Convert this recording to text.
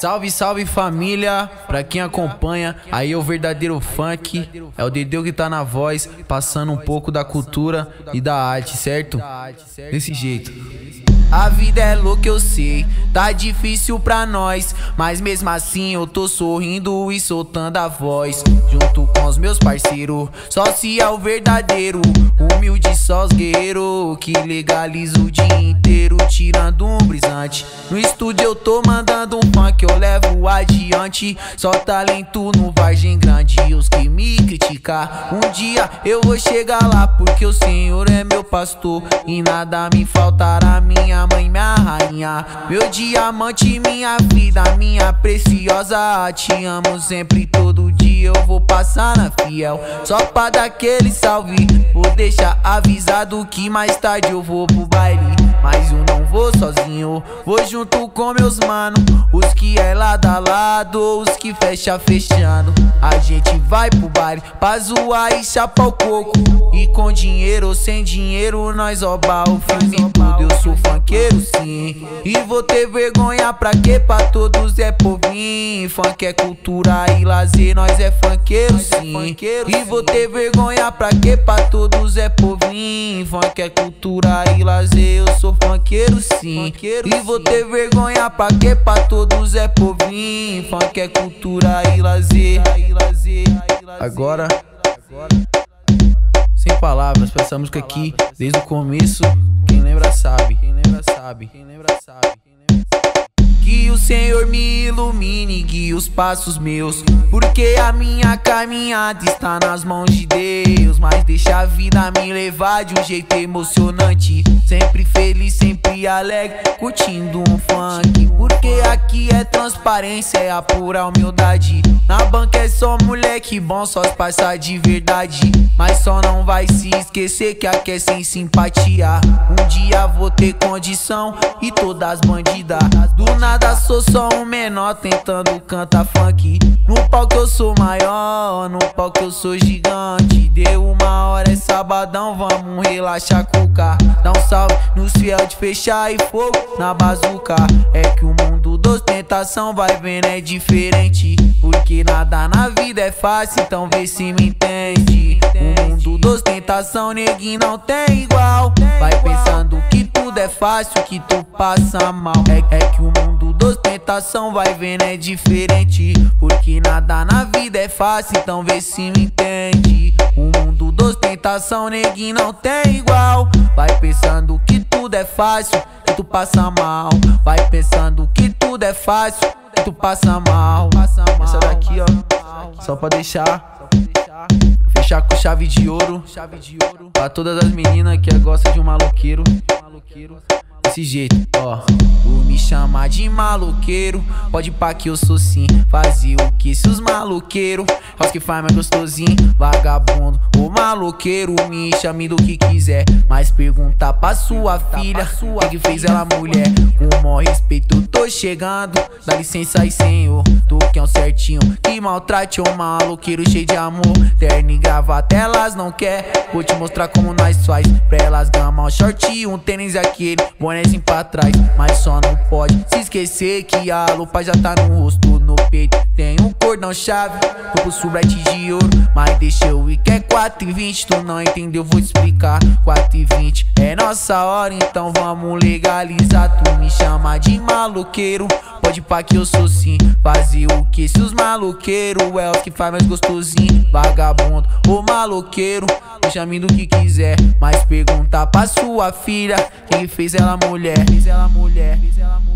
Salve, salve família, pra quem acompanha, aí é o verdadeiro funk, é o Dedeu que tá na voz, passando um pouco da cultura e da arte, certo? Desse jeito. A vida é louca, eu sei, tá difícil pra nós, mas mesmo assim eu tô sorrindo e soltando a voz. Junto com os meus parceiros, só se é o verdadeiro, humilde só os guerreiros, que legaliza o dia inteiro, tirando um brisante. No estúdio eu tô mandando um funk, eu levo adiante, só talento no Vargem Grande. E os que me criticar, um dia eu vou chegar lá, porque o Senhor é meu pastor e nada me faltará. Minha mãe, minha rainha, meu diamante, minha vida, minha preciosa. Te amo sempre, todo dia eu vou passar na fiel, só pra dar aquele salve. Vou deixar avisado que mais tarde eu vou pro baile, mas eu não vou sozinho, vou junto com meus mano, os que é lado a lado, os que fecha fechando. A gente vai pro baile pra zoar e chapar o coco, e com dinheiro ou sem dinheiro nós rouba o filme tudo. Eu sou funkeiro sim, e vou ter vergonha pra quê? Pra todos é povinho. Funk é cultura e lazer, nós é funkeiro sim, e vou ter vergonha pra quê? Pra todos é povinho. Funk é cultura e lazer, eu sou funkeiro sim, e vou ter vergonha pra quê? Pra todos é povinho. Funk é cultura e lazer. Agora, sem palavras, pra essa música aqui desde o começo. Quem lembra sabe, quem lembra sabe, quem lembra sabe. Que o Senhor me ilumine, guie os passos meus, porque a minha caminhada está nas mãos de Deus. Mas deixa a vida me levar de um jeito emocionante, sempre feliz, sempre alegre, curtindo um funk, porque aqui é transparência, é a pura humildade. Na banca é só moleque bom, só os parça de verdade, mas só não vai se esquecer que aqui é sem simpatia. Um dia vou ter condição e todas bandidas, do nada sou só um menor tentando cantar funk. No palco eu sou maior, no palco eu sou gigante. Deu uma hora, é sabadão, vamos relaxar com o carro. Dá um salve nos fiel de fechar e fogo na bazuca. É que o mundo da ostentação, vai vendo, é diferente, porque nada na vida é fácil, então vê se me entende. O mundo da ostentação, neguinho, não tem igual. Vai pensando que tudo é fácil, que tu passa mal. É que o mundo da ostentação, vai vendo, é diferente, porque nada na vida é fácil, então vê se me entende. O mundo da ostentação, neguinho, não tem igual. Vai pensando que tudo é fácil, que tu passa mal. Vai pensando que tudo é fácil, que tu passa mal. Essa daqui, ó, só pra deixar fechar com chave de ouro, pra todas as meninas que gostam de um maloqueiro. Desse jeito, ó. Vou me chamar de maloqueiro, pode pá que eu sou sim. Fazer o que se os maloqueiro é os que faz mais gostosinho. Vagabundo ou maloqueiro, me chame do que quiser, mas pergunta pra sua filha o que fez ela mulher. Com o maior respeito eu tô chegando, dá licença aí senhor, tu que é um certinho que maltrate um maloqueiro cheio de amor. Terno e gravata elas não quer, vou te mostrar como nós faz. Pra elas gamar um short e um tênis aquele bonézinho pra trás, mas só não pode se esquecer que a lupa já tá no rosto. No peito tem um cordão chave, tô pulso bright de ouro, mas deixa eu ir que é 4h20. Tu não entendeu, vou te explicar. 4h20 é nossa hora, então vamos legalizar. Tu me chama de maloqueiro, pode pá que eu sou sim. Fazer o que se os maloqueiro é os que faz mais gostosinho. Vagabundo ou maloqueiro, me chame do que quiser, mas pergunta pra sua filha quem fez ela mulher.